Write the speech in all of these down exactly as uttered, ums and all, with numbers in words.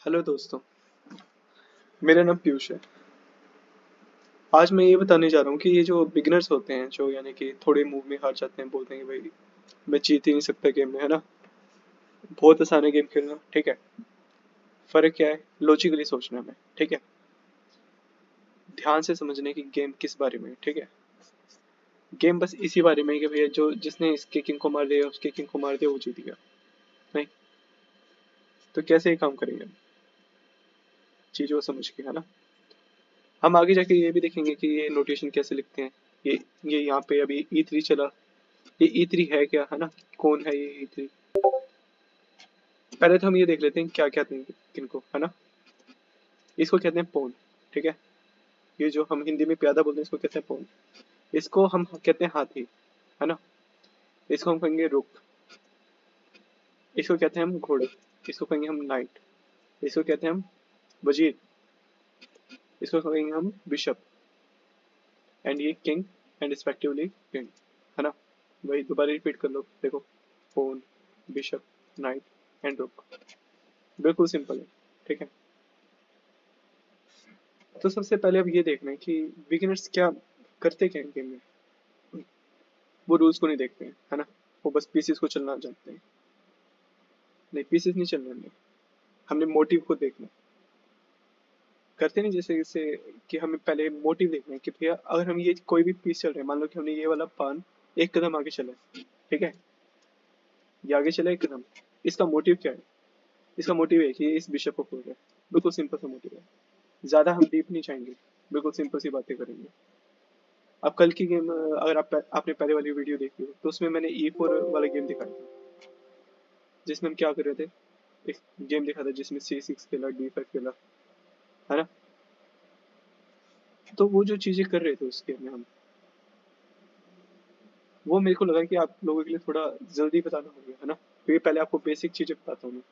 Hello दोस्तों। मेरा नाम पीयूष है। आज मैं ये बताने जा रहा हूँ कि ये जो बिगिनर्स होते हैं, जो यानी कि थोड़े मूव में हार जाते हैं, बोलते हैं कि भाई मैं जीत ही नहीं सकता गेम में, है ना। बहुत आसान है गेम खेलना, ठीक है। फर्क क्या है? लॉजिकली सोचने में, ठीक है। ध्यान से समझने की गेम किस बारे में है, ठीक है। गेम बस इसी बारे में है कि भैया जो जिसने इसके किंग को मार दिया, उसके किंग को मार दिया, वो जीत गया। नहीं तो कैसे ये काम करेंगे हम, चीजों को समझ के, है ना। हम आगे जाके ये भी देखेंगे कि ये नोटेशन कैसे लिखते हैं। ये ये यहाँ पे अभी ई थ्री चला। ये ई थ्री है क्या, है ना। कौन है ये ई थ्री? पहले तो हम ये देख लेते हैं क्या कहते हैं किनको, है ना। इसको कहते हैं पौन, ठीक है। ये जो हम हिंदी में प्यादा बोलते हैं, इसको कहते हैं पौन। इसको हम कहते हैं हाथी, है ना। इसको हम कहेंगे रुक। इसको कहते हैं हम घोड़े। इसको कहेंगे हम नाइट। इसको कहते हैं हम वजीर। इसको कहेंगे हम बिशप। एंड ये किंग एंड रिस्पेक्टिवली किंग, है ना। वही दोबारा रिपीट कर लो, देखो। पौन, बिशप, नाइट एंड रुक। बिल्कुल सिंपल है, ठीक है। तो सबसे पहले अब ये देखना है कि बिगिनर्स क्या करते क्या हैं गेम में। वो रूल्स को नहीं देखते हैं, है ना। वो बस पीसेस को चलना जानते हैं। नहीं, पीसेस नहीं चलने देंगे। हमने मोटिव को देखना है। करते नहीं जैसे जैसे कि हमें पहले मोटिव देखना है कि भैया अगर हम ये कोई भी पीस चल रहे हैं, मान लो कि हमने ये वाला पान एक कदम आगे चला है, ठीक है। ये आगे चला एक कदम। इसका मोटिव क्या है? इसका मोटिव है कि ये इस बिशप को खोल रहा है। बिल्कुल सिंपल सा मोटिव है। ज्यादा हम डीप नहीं जाएंगे। बिल्कुल सिंपल सी बातें करेंगे। अब कल की गेम अगर आप आपने पहले वाली वीडियो देखी हो तो उसमें मैंने ई फोर वाला गेम दिखाया था, जिसमें हम क्या कर रहे थे। एक गेम दिखा था जिसमें सी सिक्स खेला, डी फाइव खेला, है ना। तो वो जो चीजें कर रहे थे उस गेम में हम, वो मेरे को लगा कि आप लोगों के लिए थोड़ा जल्दी बताना होगा, है ना। क्योंकि पहले आपको बेसिक चीजें बताता हूँ मैं।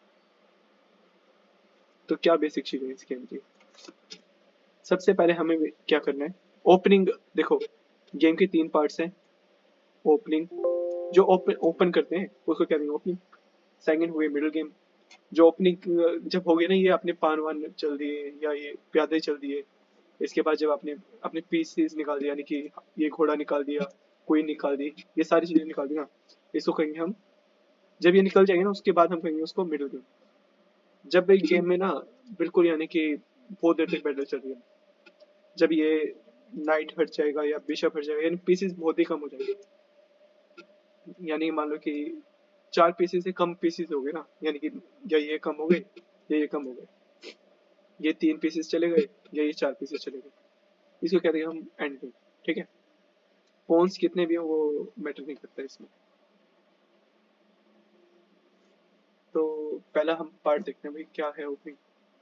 तो क्या बेसिक चीजें हैं इस गेम की? सबसे पहले हमें क्या करना है? ओपनिंग। देखो, गेम के तीन पार्ट्स हैं। ओपनिंग, जो ओपन ओपन करते हैं उसको कहते हैं ओपनिंग। सेकंड हुए मिडिल गेम। जो ओपनिंग जब हो गई ना, ये अपने पान वान चल दिए या ये प्यादे चल दिए, इसके बाद जब आपने अपने पीसीस निकाल दिया, यानी कि ये घोड़ा निकाल दिया, क्वीन निकाल दी, ये सारी चीजें निकाल दी ना, इसको कहेंगे हम। जब ये निकल जाएंगे ना, उसके बाद हम कहेंगे उसको मिडिल गेम। जब एक गेम में ना बिल्कुल यानी कि बहुत देर तक बैटल चल रही है, जब ये नाइट हट जाएगा या बिशप हट जाएगा, यानी पीसेस बहुत ही कम हो जाएंगे। यानी मान लो कि चार पीसेस से कम पीसेस हो गए ना, यानी कि या ये कम हो गए या ये कम हो गए, ये तीन पीसेस चले गए या ये चार पीसेस चले गए, इसको कहते हैं हम एंड गेम, ठीक है। पॉन्स कितने भी हो वो मैटर नहीं करता इसमें। तो पहला हम पार्ट देखते हैं भाई क्या है ओपनिंग।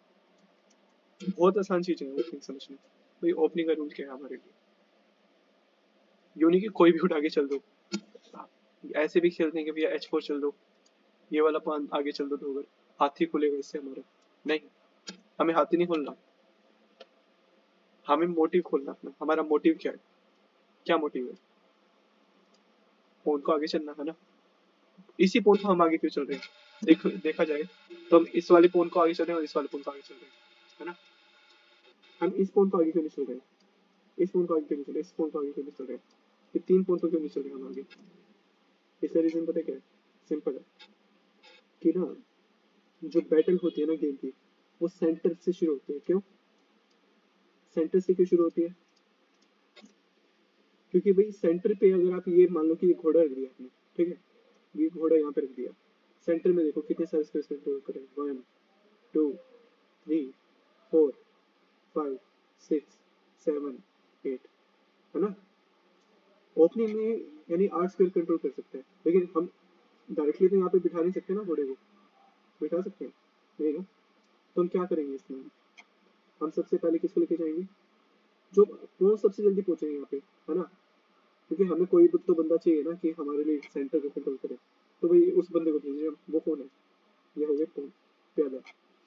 बहुत आसान चीज है ओपनिंग समझना। भाई ओपनिंग का रूल क्या है हमारे लिए? यूनी की कोई भी उठा के चल दो। ऐसे भी खेलते हैं कि भैया एच फोर चल दो, ये वाला पान आगे चल दो, तो अगर हाथी खुलेगा इससे हमारा। नहीं, हमें हाथी नहीं खोलना। हमें मोटिव खोलना अपना। हमारा मोटिव क्या है? क्या मोटिव है? फोन को आगे चलना, है ना। इसी फोन को हम आगे क्यों चल रहे हैं? देख देखा जाए तो हम इस वाले फोन को आगे चल रहे हैं और इस वाले फोन को आगे चल रहे हैं, है ना। हम इस फोन को आगे क्यों नहीं चल रहे हैं? इस फोन को आगे क्यों नहीं चल रहे? इस फोन को आगे क्यों नहीं चल रहे? ये तीन फोन को क्यों नहीं चल रहे हम आगे? इसका रीजन पता है क्या है? सिंपल है कि ना, जो बैटल होती है ना गेम की, वो सेंटर से शुरू होती है। क्यों सेंटर से क्यों शुरू होती है? क्योंकि भाई सेंटर पे अगर आप ये मान लो कि ये घोड़ा रख दिया आपने, ठीक है। ये घोड़ा यहाँ पे रख दिया। सेंटर में देखो कितने सारे स्पेस कंट्रोल करें। One, two, three, four, five, six, seven, eight, है ना। ओपनिंग में यानी आठ स्क्वायर कंट्रोल कर सकते हैं, लेकिन हम डायरेक्टली तो यहाँ पे बिठा नहीं सकते ना घोड़े को। बिठा सकते हैं नहीं ना। तो हम क्या करेंगे इसमें? हम सबसे पहले किसको लेके जाएंगे? जो कौन सबसे जल्दी पहुंचेंगे यहाँ पे, है ना। क्योंकि हमें कोई तो बंदा चाहिए ना कि हमारे लिए सेंटर को कंट्रोल करे। तो भाई उस बंदे को भेजिए हम। वो कौन है? ये हो गया फोन, प्यादा।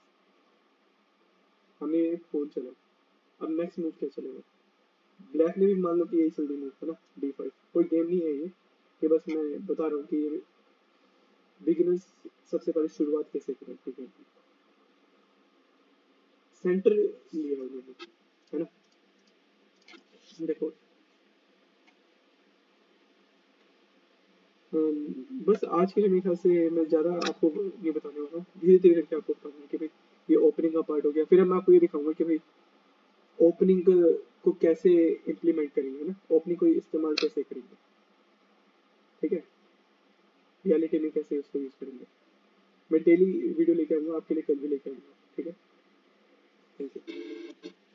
हमें फोन चला। अब नेक्स्ट मूव क्या चलेगा? ब्लैक ने भी मान लो कि यही जल्दी मूव था ना, डी फाइव। कोई गेम नहीं है ये, ये बस मैं बता रहा हूँ कि बिगिनर्स सबसे पहले शुरुआत कैसे करें, ठीक है। सेंटर लिया उन्होंने, है ना। देखो अम, बस आज के लिए मेरे ख्याल से मैं ज़्यादा आपको ये बताने वाला हूँ, धीरे धीरे करके आपको बताऊंगा कि भाई ये ओपनिंग का पार्ट हो गया, फिर मैं आपको ये दिखाऊंगा कि भाई ओपनिंग को कैसे इम्प्लीमेंट करेंगे ना, ओपनिंग को इस्तेमाल कैसे करेंगे, ठीक है, रियलिटी में कैसे उसको यूज़ करेंगे। मैं डेली वीडियो लेके आऊंगा आपके लिए, कल भी लेके आऊंगा, ठीक है। Thank you.